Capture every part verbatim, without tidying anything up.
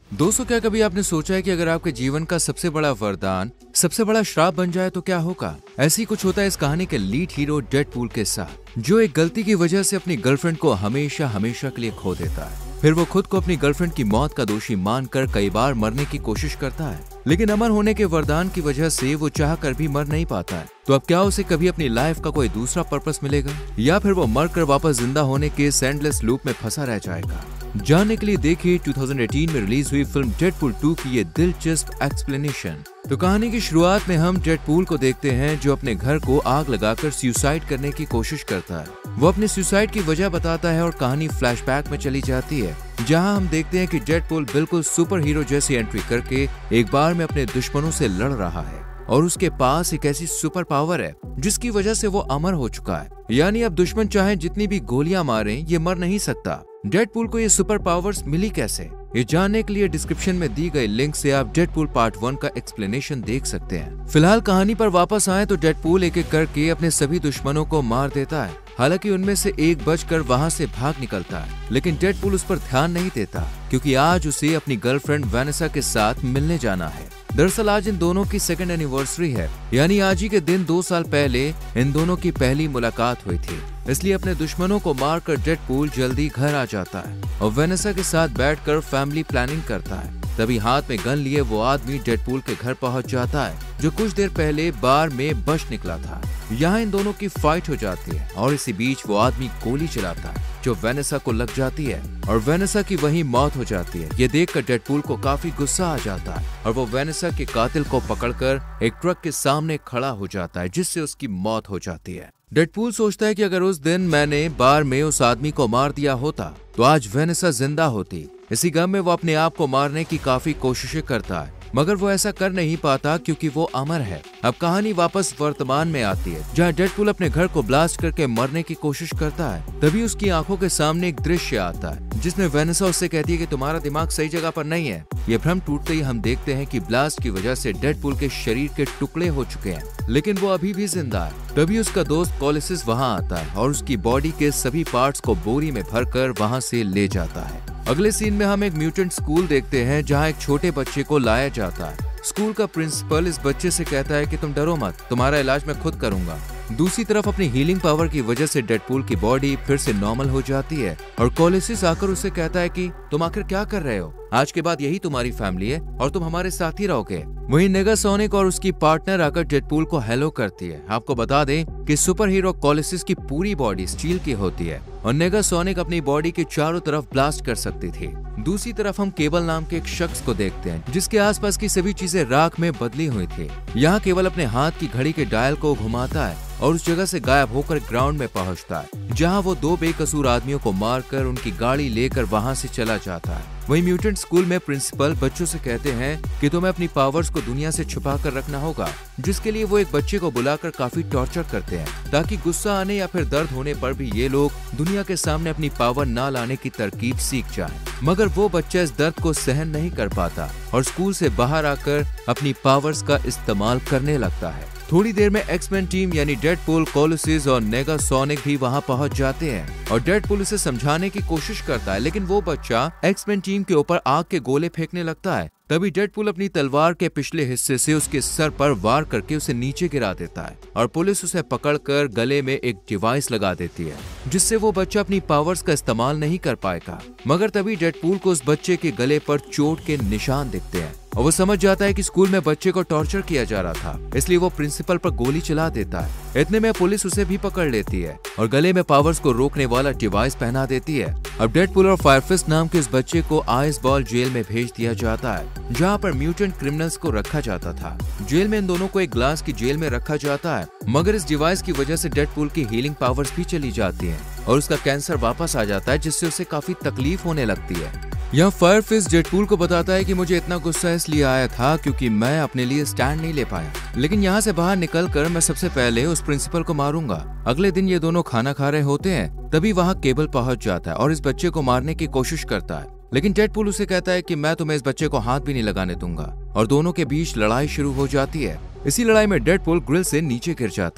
दोस्तों, क्या कभी आपने सोचा है कि अगर आपके जीवन का सबसे बड़ा वरदान सबसे बड़ा श्राप बन जाए तो क्या होगा? ऐसी कुछ होता है इस कहानी के लीड हीरो डेडपूल के साथ, जो एक गलती की वजह से अपनी गर्लफ्रेंड को हमेशा हमेशा के लिए खो देता है। फिर वो खुद को अपनी गर्लफ्रेंड की मौत का दोषी मानकर कई बार मरने की कोशिश करता है, लेकिन अमर होने के वरदान की वजह से वो चाह कर भी मर नहीं पाता है। तो अब क्या उसे कभी अपनी लाइफ का कोई दूसरा पर्पस मिलेगा, या फिर वो मरकर वापस जिंदा होने के एंडलेस लूप में फंसा रह जाएगा? जानने के लिए देखिए दो हज़ार अठारह में रिलीज हुई फिल्म डेडपूल टू की ये दिलचस्प एक्सप्लेनेशन। तो कहानी की शुरुआत में हम डेडपूल को देखते हैं, जो अपने घर को आग लगाकर सुसाइड करने की कोशिश करता है। वो अपने सुसाइड की वजह बताता है और कहानी फ्लैशबैक में चली जाती है, जहां हम देखते हैं कि डेडपूल बिल्कुल सुपर हीरो जैसी एंट्री करके एक बार में अपने दुश्मनों से लड़ रहा है, और उसके पास एक ऐसी सुपर पावर है जिसकी वजह से वो अमर हो चुका है। यानी अब दुश्मन चाहे जितनी भी गोलियां मारें, ये मर नहीं सकता। डेडपूल को ये सुपर पावर्स मिली कैसे? ये जानने के लिए डिस्क्रिप्शन में दी गई लिंक से आप डेडपूल पार्ट वन का एक्सप्लेनेशन देख सकते हैं। फिलहाल कहानी पर वापस आए तो डेडपूल एक एक करके अपने सभी दुश्मनों को मार देता है। हालांकि उनमें से एक बचकर वहां से भाग निकलता है, लेकिन डेडपूल उस पर ध्यान नहीं देता, क्योंकि आज उसे अपनी गर्लफ्रेंड वेनेसा के साथ मिलने जाना है। दरअसल आज इन दोनों की सेकंड एनिवर्सरी है, यानी आज ही के दिन दो साल पहले इन दोनों की पहली मुलाकात हुई थी। इसलिए अपने दुश्मनों को मारकर डेडपूल जल्दी घर आ जाता है और वेनेसा के साथ बैठकर फैमिली प्लानिंग करता है। तभी हाथ में गन लिए वो आदमी डेडपूल के घर पहुंच जाता है, जो कुछ देर पहले बार में बच निकला था। यहाँ इन दोनों की फाइट हो जाती है और इसी बीच वो आदमी गोली चलाता है, जो वेनेसा को लग जाती है और वेनेसा की वहीं मौत हो जाती है। ये देखकर डेडपूल को काफी गुस्सा आ जाता है और वो वेनेसा के कातिल को पकड़कर एक ट्रक के सामने खड़ा हो जाता है, जिससे उसकी मौत हो जाती है। डेडपूल सोचता है कि अगर उस दिन मैंने बार में उस आदमी को मार दिया होता तो आज वेनेसा जिंदा होती। इसी गम में वो अपने आप को मारने की काफी कोशिशें करता है, मगर वो ऐसा कर नहीं पाता क्योंकि वो अमर है। अब कहानी वापस वर्तमान में आती है, जहाँ डेडपूल अपने घर को ब्लास्ट करके मरने की कोशिश करता है। तभी उसकी आंखों के सामने एक दृश्य आता है, जिसमें वेनेसा उससे कहती है कि तुम्हारा दिमाग सही जगह पर नहीं है। ये भ्रम टूटते ही हम देखते हैं कि ब्लास्ट की वजह से डेडपूल के शरीर के टुकड़े हो चुके हैं, लेकिन वो अभी भी जिंदा है। तभी उसका दोस्त कोलिसिस वहाँ आता है और उसकी बॉडी के सभी पार्ट्स को बोरी में भरकर वहाँ से ले जाता है। अगले सीन में हम एक म्यूटेंट स्कूल देखते हैं, जहाँ एक छोटे बच्चे को लाया जाता है। स्कूल का प्रिंसिपल इस बच्चे से कहता है कि तुम डरो मत, तुम्हारा इलाज मैं खुद करूंगा। दूसरी तरफ अपनी हीलिंग पावर की वजह से डेडपूल की बॉडी फिर से नॉर्मल हो जाती है और कोलिसिस आकर उसे कहता है कि तुम आखिर क्या कर रहे हो? आज के बाद यही तुम्हारी फैमिली है और तुम हमारे साथ ही रहोगे। वहीं नेगासोनिक और उसकी पार्टनर आकर डेडपूल को हेलो करती है। आपको बता दें कि सुपर हीरो कोलिसिस की पूरी बॉडी स्टील की होती है और नेगासोनिक अपनी बॉडी के चारों तरफ ब्लास्ट कर सकती थी। दूसरी तरफ हम केबल नाम के एक शख्स को देखते हैं, जिसके आसपास की सभी चीजें राख में बदली हुई थी। यहाँ केवल अपने हाथ की घड़ी के डायल को घुमाता है और उस जगह से गायब होकर ग्राउंड में पहुंचता है, जहां वो दो बेकसूर आदमियों को मारकर उनकी गाड़ी लेकर वहां से चला जाता है। वहीं म्यूटेंट स्कूल में प्रिंसिपल बच्चों से कहते हैं कि तुम्हें अपनी पावर्स को दुनिया से छुपा कर रखना होगा, जिसके लिए वो एक बच्चे को बुलाकर काफी टॉर्चर करते हैं, ताकि गुस्सा आने या फिर दर्द होने पर भी ये लोग दुनिया के सामने अपनी पावर ना लाने की तरकीब सीख जाएं। मगर वो बच्चा इस दर्द को सहन नहीं कर पाता और स्कूल से बाहर आकर अपनी पावर्स का इस्तेमाल करने लगता है। थोड़ी देर में एक्समैन टीम यानी डेडपूल, कोलिसिस और नेगासोनिक भी वहां पहुंच जाते हैं और डेडपूल उसे समझाने की कोशिश करता है, लेकिन वो बच्चा एक्समैन टीम के ऊपर आग के गोले फेंकने लगता है। तभी डेडपूल अपनी तलवार के पिछले हिस्से से उसके सर पर वार करके उसे नीचे गिरा देता है और पुलिस उसे पकड़कर गले में एक डिवाइस लगा देती है, जिससे वो बच्चा अपनी पावर्स का इस्तेमाल नहीं कर पाएगा। मगर तभी डेडपूल को उस बच्चे के गले पर चोट के निशान दिखते हैं और वो समझ जाता है कि स्कूल में बच्चे को टॉर्चर किया जा रहा था, इसलिए वो प्रिंसिपल पर गोली चला देता है। इतने में पुलिस उसे भी पकड़ लेती है और गले में पावर्स को रोकने वाला डिवाइस पहना देती है। अब डेडपूल और फायरफिस्ट नाम के इस बच्चे को आइस बॉल जेल में भेज दिया जाता है, जहाँ पर म्यूटेंट क्रिमिनल्स को रखा जाता था। जेल में इन दोनों को एक ग्लास की जेल में रखा जाता है, मगर इस डिवाइस की वजह से डेडपूल की हीलिंग पावर्स भी चली जाती हैं और उसका कैंसर वापस आ जाता है, जिससे उसे काफी तकलीफ होने लगती है। यहाँ फायरफिस्ट डेडपूल को बताता है कि मुझे इतना गुस्सा इसलिए आया था क्योंकि मैं अपने लिए स्टैंड नहीं ले पाया, लेकिन यहाँ से बाहर निकलकर मैं सबसे पहले उस प्रिंसिपल को मारूंगा। अगले दिन ये दोनों खाना खा रहे होते हैं, तभी वहाँ केबल पहुंच जाता है और इस बच्चे को मारने की कोशिश करता है, लेकिन डेडपूल उसे कहता है कि मैं तुम्हें इस बच्चे को हाथ भी नहीं लगाने दूंगा और दोनों के बीच लड़ाई शुरू हो जाती है। इसी लड़ाई में डेडपूल ग्रिल से नीचे गिर जाता है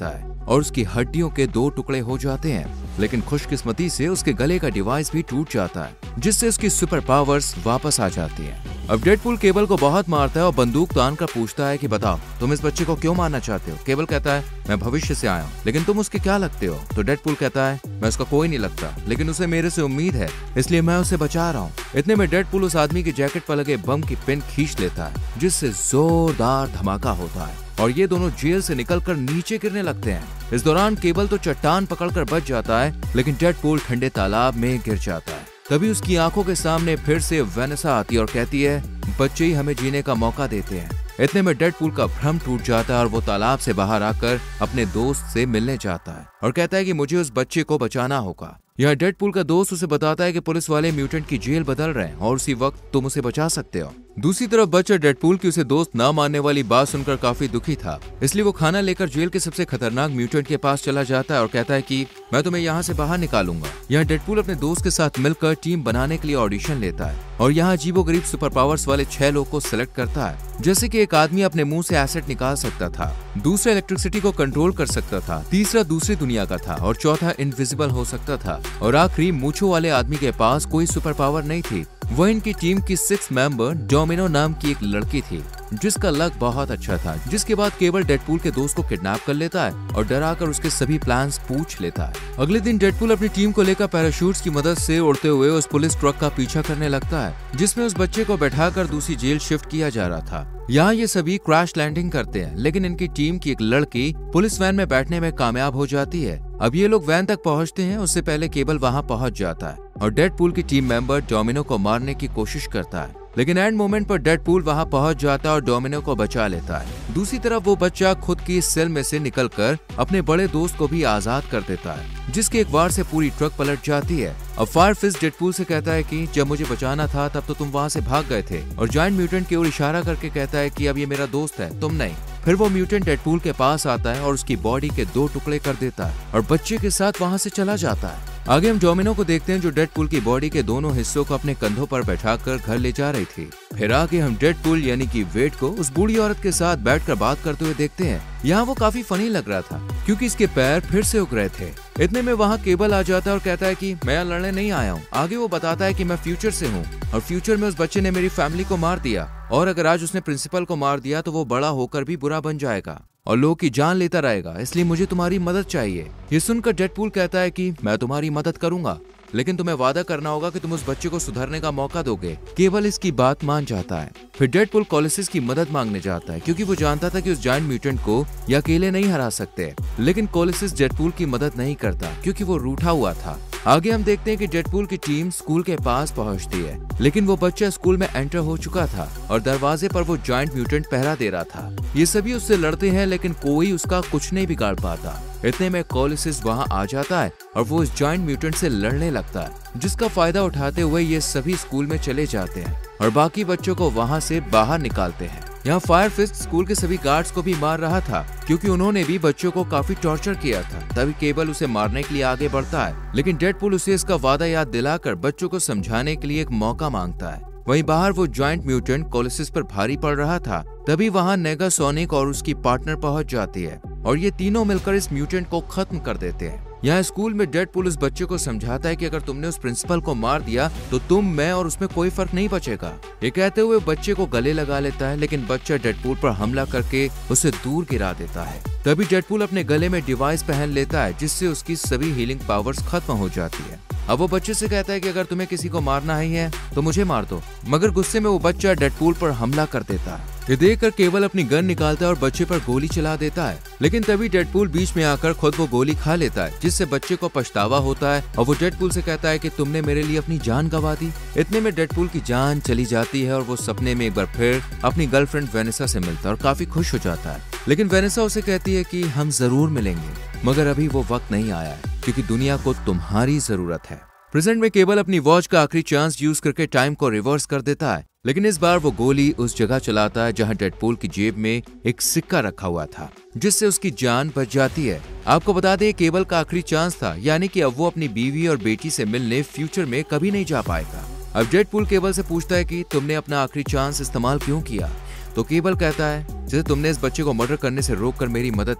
और उसकी हड्डियों के दो टुकड़े हो जाते हैं। लेकिन खुशकिस्मती से उसके गले का डिवाइस भी टूट जाता है, जिससे उसकी सुपर पावर्स वापस आ जाती हैं। अब डेडपूल केबल को बहुत मारता है और बंदूक तान कर पूछता है कि बताओ तुम इस बच्चे को क्यों मारना चाहते हो। केबल कहता है मैं भविष्य से आया हूँ, लेकिन तुम उसके क्या लगते हो। तो डेडपूल कहता है मैं उसका कोई नहीं लगता, लेकिन उसे मेरे से उम्मीद है, इसलिए मैं उसे बचा रहा हूँ। इतने में डेडपूल उस आदमी की जैकेट पर लगे बम की पिन खींच लेता है, जिससे जोरदार धमाका होता है और ये दोनों जेल से निकलकर नीचे गिरने लगते हैं। इस दौरान केबल तो चट्टान पकड़कर बच जाता है, लेकिन डेडपूल ठंडे तालाब में गिर जाता है। तभी उसकी आंखों के सामने फिर से वेनेसा आती है और कहती है बच्चे ही हमें जीने का मौका देते हैं। इतने में डेडपूल का भ्रम टूट जाता है और वो तालाब से बाहर आकर अपने दोस्त से मिलने जाता है और कहता है कि मुझे उस बच्चे को बचाना होगा। यहाँ डेडपूल का दोस्त उसे बताता है कि पुलिस वाले म्यूटेंट की जेल बदल रहे हैं और उसी वक्त तुम उसे बचा सकते हो। दूसरी तरफ बच्चा डेडपूल की उसे दोस्त ना मानने वाली बात सुनकर काफी दुखी था, इसलिए वो खाना लेकर जेल के सबसे खतरनाक म्यूटेंट के पास चला जाता है और कहता है कि मैं तुम्हें यहाँ से बाहर निकालूंगा। यहाँ डेडपूल अपने दोस्त के साथ मिलकर टीम बनाने के लिए ऑडिशन लेता है और यहाँ अजीबोगरीब सुपर पावर्स वाले छह लोग को सिलेक्ट करता है, जैसे कि एक आदमी अपने मुंह से एसिड निकाल सकता था, दूसरा इलेक्ट्रिसिटी को कंट्रोल कर सकता था, तीसरा दूसरी दुनिया का था और चौथा इनविजिबल हो सकता था और आखिरी मूंछों वाले आदमी के पास कोई सुपर पावर नहीं थी। वह इनकी टीम की सिक्स मेंबर डोमिनो नाम की एक लड़की थी, जिसका लक बहुत अच्छा था। जिसके बाद केबल डेडपूल के दोस्त को किडनैप कर लेता है और डराकर उसके सभी प्लान्स पूछ लेता है। अगले दिन डेडपूल अपनी टीम को लेकर पैराशूट्स की मदद से उड़ते हुए उस पुलिस ट्रक का पीछा करने लगता है, जिसमें उस बच्चे को बैठाकर दूसरी जेल शिफ्ट किया जा रहा था। यहाँ ये सभी क्रैश लैंडिंग करते हैं, लेकिन इनकी टीम की एक लड़की पुलिस वैन में बैठने में कामयाब हो जाती है। अब ये लोग वैन तक पहुँचते हैं, उससे पहले केबल वहाँ पहुँच जाता है और डेडपूल की टीम मेंबर डोमिनो को मारने की कोशिश करता है, लेकिन एंड मोमेंट पर डेडपूल वहां पहुंच जाता है और डोमिनो को बचा लेता है। दूसरी तरफ वो बच्चा खुद की सेल में से निकलकर अपने बड़े दोस्त को भी आजाद कर देता है, जिसके एक वार से पूरी ट्रक पलट जाती है। अब फायर फिस्ट डेडपूल से कहता है कि जब मुझे बचाना था तब तो तुम वहां से भाग गए थे, और जायंट म्यूटेंट की ओर इशारा करके कहता है कि अब ये मेरा दोस्त है, तुम नहीं। फिर वो म्यूटेंट डेडपूल के पास आता है और उसकी बॉडी के दो टुकड़े कर देता है और बच्चे के साथ वहां से चला जाता है। आगे हम डोमिनो को देखते हैं, जो डेडपूल की बॉडी के दोनों हिस्सों को अपने कंधों पर बैठाकर घर ले जा रही थी। फिर आगे हम डेडपूल यानी कि वेड को उस बूढ़ी औरत के साथ बैठकर बात करते हुए देखते हैं। यहाँ वो काफी फनी लग रहा था क्योंकि इसके पैर फिर से उग रहे थे। इतने में वहाँ केबल आ जाता है और कहता है कि मैं लड़ने नहीं आया हूँ। आगे वो बताता है कि मैं फ्यूचर से हूँ और फ्यूचर में उस बच्चे ने मेरी फैमिली को मार दिया, और अगर आज उसने प्रिंसिपल को मार दिया तो वो बड़ा होकर भी बुरा बन जाएगा और लोगों की जान लेता रहेगा, इसलिए मुझे तुम्हारी मदद चाहिए। ये सुनकर डेडपूल कहता है कि मैं तुम्हारी मदद करूंगा, लेकिन तुम्हें वादा करना होगा कि तुम उस बच्चे को सुधरने का मौका दोगे। केबल इसकी बात मान जाता है। फिर डेडपूल कोलोसिस की मदद मांगने जाता है क्योंकि वो जानता था कि उस जायंट म्यूटेंट को ये अकेले नहीं हरा सकते, लेकिन कोलोसिस डेडपूल की मदद नहीं करता क्योंकि वो रूठा हुआ था। आगे हम देखते हैं कि डेडपूल की टीम स्कूल के पास पहुंचती है, लेकिन वो बच्चा स्कूल में एंटर हो चुका था और दरवाजे पर वो जायंट म्यूटेंट पहरा दे रहा था। ये सभी उससे लड़ते हैं, लेकिन कोई उसका कुछ नहीं बिगाड़ पाता। इतने में कोलोसिस वहां आ जाता है और वो इस जायंट म्यूटेंट से लड़ने लगता है, जिसका फायदा उठाते हुए ये सभी स्कूल में चले जाते हैं और बाकी बच्चों को वहां से बाहर निकालते हैं। यहाँ फायर फिस्ट स्कूल के सभी गार्ड्स को भी मार रहा था क्योंकि उन्होंने भी बच्चों को काफी टॉर्चर किया था। तभी केबल उसे मारने के लिए आगे बढ़ता है, लेकिन डेडपूल उसे इसका वादा याद दिलाकर बच्चों को समझाने के लिए एक मौका मांगता है। वहीं बाहर वो जॉइंट म्यूटेंट कोलोसिस पर भारी पड़ रहा था। तभी वहाँ नेगासोनिक और उसकी पार्टनर पहुंच जाती है और ये तीनों मिलकर इस म्यूटेंट को खत्म कर देते हैं। यहाँ स्कूल में डेडपूल उस बच्चे को समझाता है कि अगर तुमने उस प्रिंसिपल को मार दिया तो तुम, मैं और उसमें कोई फर्क नहीं बचेगा। ये कहते हुए बच्चे को गले लगा लेता है, लेकिन बच्चा डेडपूल पर हमला करके उसे दूर गिरा देता है। तभी डेडपूल अपने गले में डिवाइस पहन लेता है, जिससे उसकी सभी हीलिंग पावर्स खत्म हो जाती है। अब वो बच्चे से कहता है कि अगर तुम्हें किसी को मारना ही है तो मुझे मार दो, मगर गुस्से में वो बच्चा डेडपूल पर हमला कर देता है। ये देखकर केबल अपनी गन निकालता है और बच्चे पर गोली चला देता है, लेकिन तभी डेडपूल बीच में आकर खुद वो गोली खा लेता है, जिससे बच्चे को पछतावा होता है और वो डेडपूल से कहता है कि तुमने मेरे लिए अपनी जान गंवा दी। इतने में डेडपूल की जान चली जाती है और वो सपने में एक बार फिर अपनी गर्लफ्रेंड वेनेसा से मिलता है और काफी खुश हो जाता है, लेकिन वेनेसा उसे कहती है कि हम जरूर मिलेंगे, मगर अभी वो वक्त नहीं आया है क्योंकि दुनिया को तुम्हारी जरूरत है। प्रेजेंट में केबल अपनी वॉच का आखिरी चांस यूज करके टाइम को रिवर्स कर देता है, लेकिन इस बार वो गोली उस जगह चलाता है जहां डेडपूल की जेब में एक सिक्का रखा हुआ था, जिससे उसकी जान बच जाती है। आपको बता दें केबल का आखिरी चांस था, यानी कि अब वो अपनी बीवी और बेटी से मिलने फ्यूचर में कभी नहीं जा पाएगा। अब डेडपूल केबल से पूछता है कि तुमने अपना आखिरी चांस इस्तेमाल क्यों किया, तो केबल कहता है जैसे तुमने इस बच्चे को मर्डर करने से रोककर मेरी मदद की,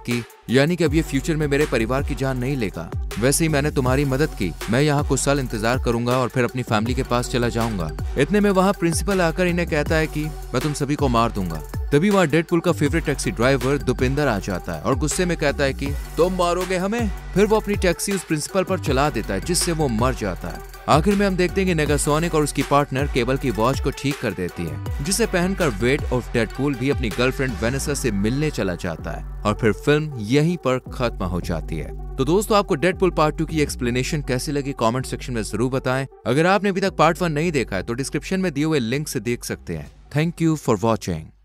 यानी कि अब ये फ्यूचर में मेरे परिवार की जान नहीं लेगा। वैसे ही मैंने तुम्हारी मदद की, मैं यहाँ कुछ साल इंतजार करूंगा और फिर अपनी फैमिली के पास चला जाऊंगा। इतने में वहाँ प्रिंसिपल आकर इन्हें कहता है कि मैं तुम सभी को मार दूंगा। तभी वहाँ डेडपूल का फेवरेट टैक्सी ड्राइवर दुपिंदर आ जाता है और गुस्से में कहता है कि तुम मारोगे हमें। फिर वो अपनी टैक्सी उस प्रिंसिपल पर चला देता है, जिससे वो मर जाता है। आखिर में हम देखते हैं कि नेगासोनिक और उसकी पार्टनर केबल की वॉच को ठीक कर देती है, जिसे पहनकर वेड और डेडपूल भी अपनी गर्लफ्रेंड वेनेसा से मिलने चला जाता है और फिर फिल्म यहीं पर खत्म हो जाती है। तो दोस्तों, आपको डेडपूल पार्ट टू की एक्सप्लेनेशन कैसी लगी कमेंट सेक्शन में जरूर बताएं। अगर आपने अभी तक पार्ट वन नहीं देखा है तो डिस्क्रिप्शन में दिए हुए लिंक से देख सकते हैं। Thank you for watching.